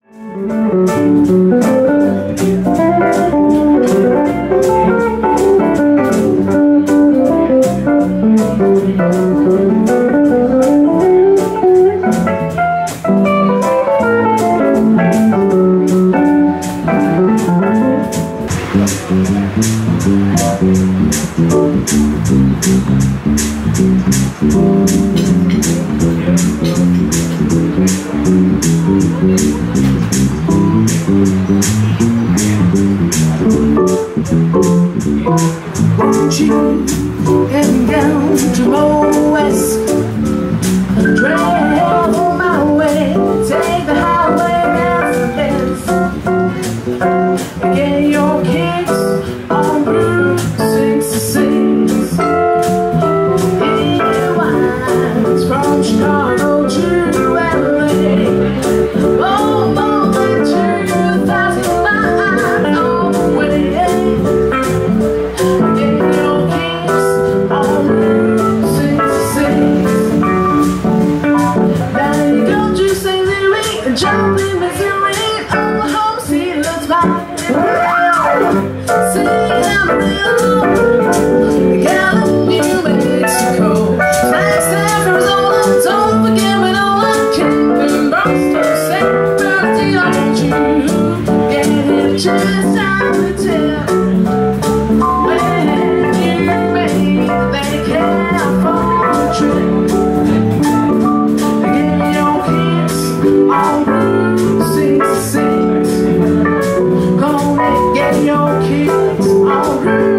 Won't you head down to Mo West and drive on my way? Take the highway as it is. Get your kicks on Route 66. It winds from Chicago to LA. Oh, more than 2,000 miles all the way. Jump in Missouri, Oklahoma City looks fine. Sing Amarillo, Gallup, New Mexico, Flagstaff, Arizona. Don't forget when all I can. Boston, St. Bernardino, don't you get a chance to tell when you make the California trip. Get your kicks on Route 66. Gonna get your kicks on Route